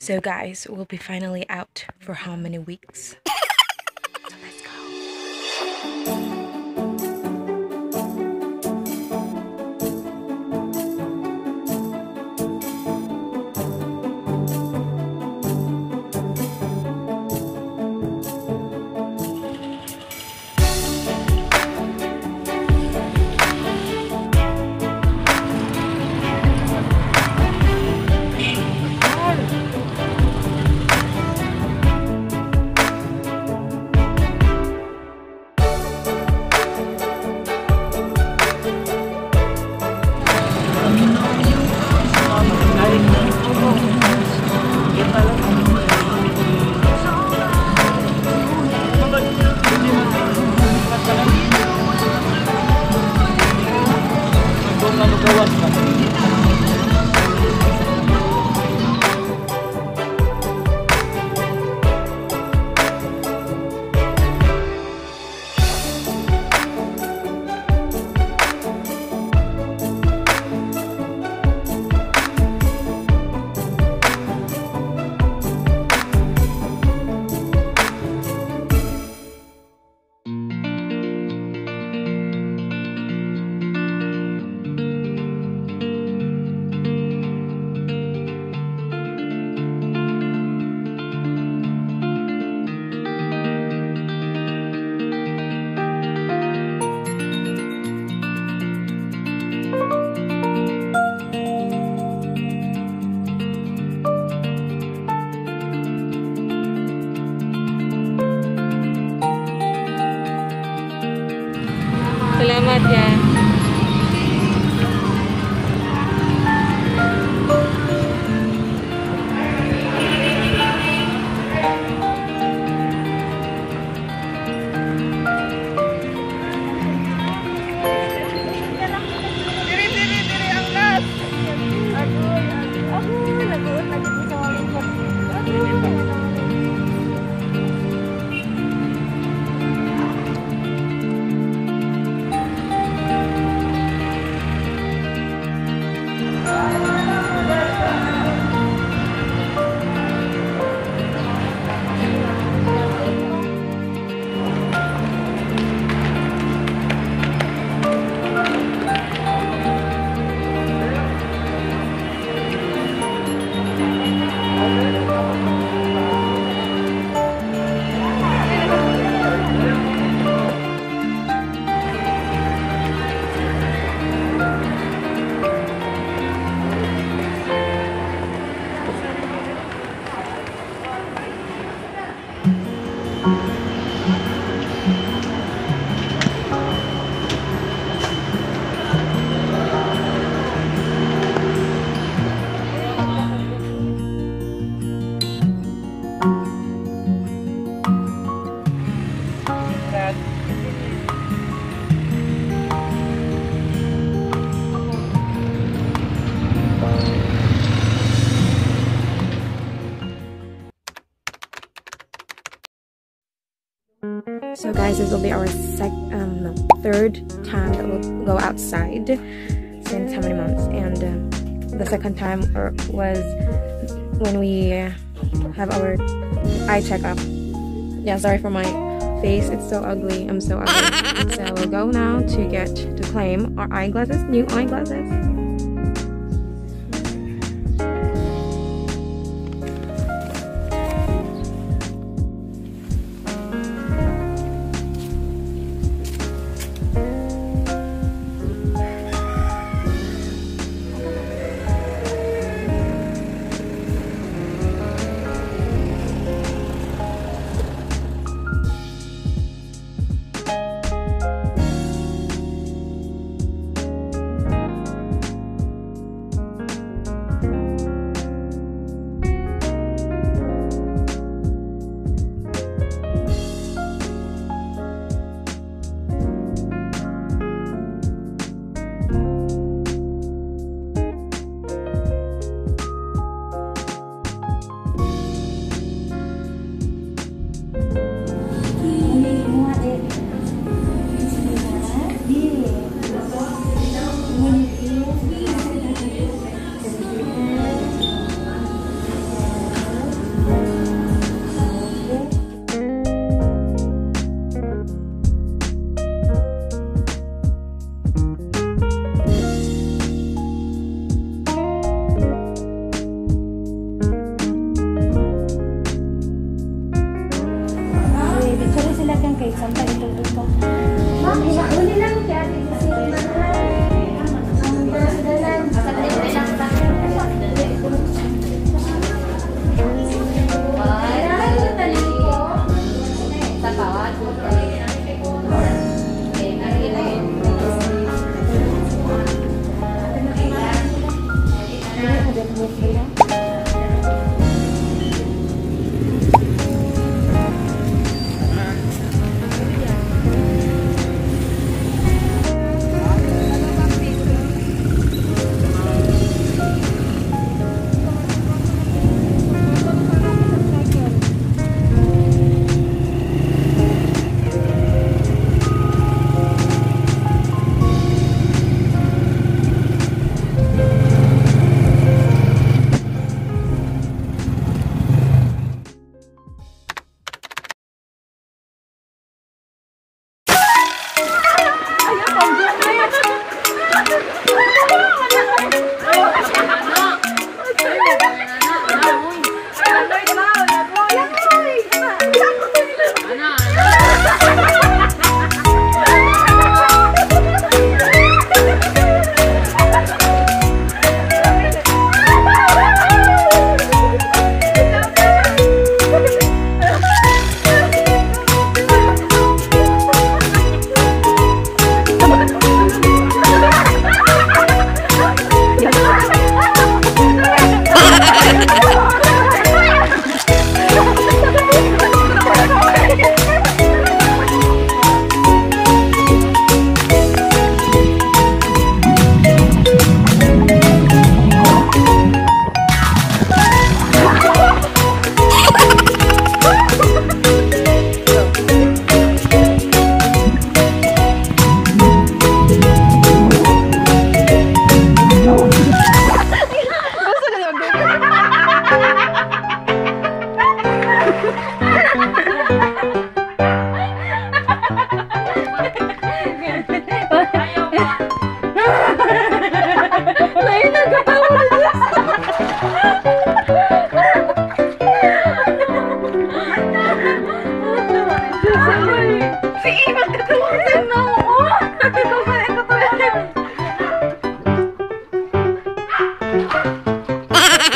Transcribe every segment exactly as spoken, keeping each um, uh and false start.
So guys, we'll be finally out for how many weeks? So let's go. Selamat ya. Diri diri diri angkat. Aduh, aduh, lagut lagi bisa walipat. Aduh. So guys, this will be our sec um no, third time that we'll go outside since how many months, and uh, the second time or was when we have our eye checkup. Yeah, sorry for my face, it's so ugly. I'm so ugly. So we'll go now to get to claim our eyeglasses, new eyeglasses.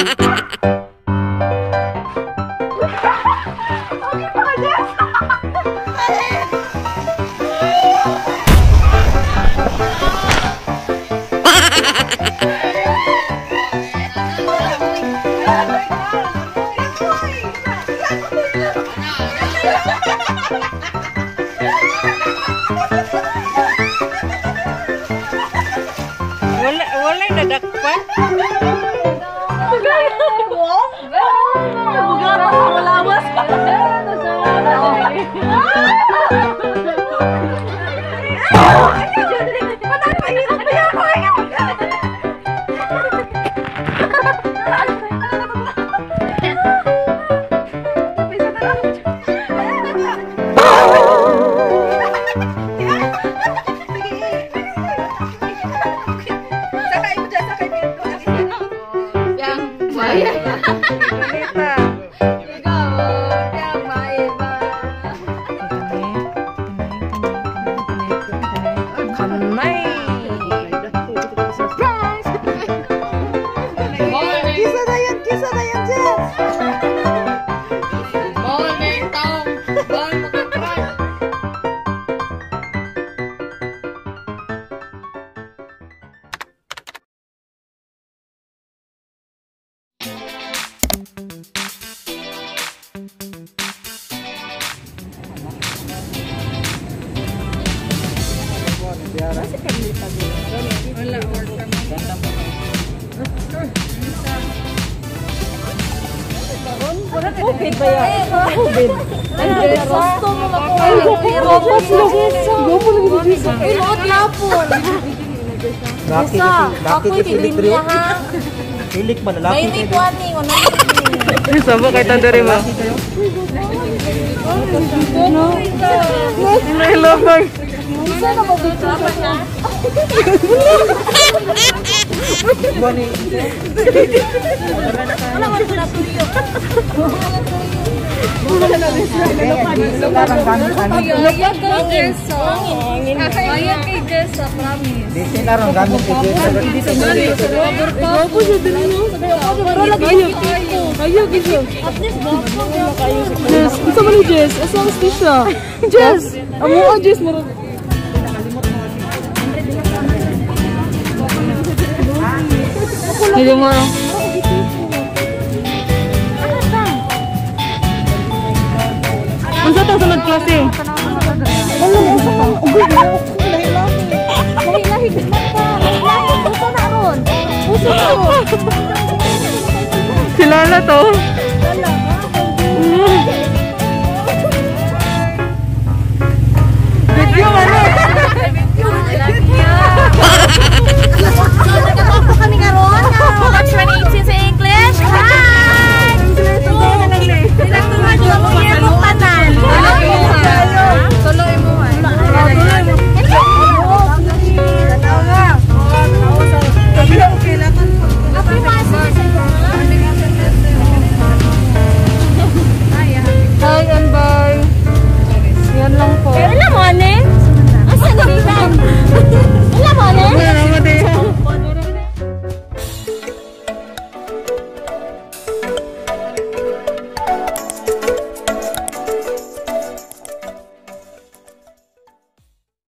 Wala, wala yung nadakpan. Malawas ka. COVID ba yan? COVID. Ay, Jessa. Gusto mo na po. Robos na Jessa. Gopo lang si Jessa. Inuot na po. Jessa, ako'y tilim niya ha. Hilik man, lalaki. May may kuwani. Sabo kay Tandori mo. Nilabag. Isa na ba dito sa niya? Buwani. Wala mo na tuyo. Ayag kay Jessa. Ayag kay Jessa, promise. Dito na rin gamit kay Jessa. Gopo siya din mo. Ayag siya. At least bako. Jess, isa mo ni Jess. Asa ang stisya? Jess! Amo ang Jess mo. Hindi mo. Unsa tang sunod klase? Wala mo sa ka. Lahi-lahi. Lahi-lahi. Lahi-lahi. Puso na ron. Puso na ron. Kilala to.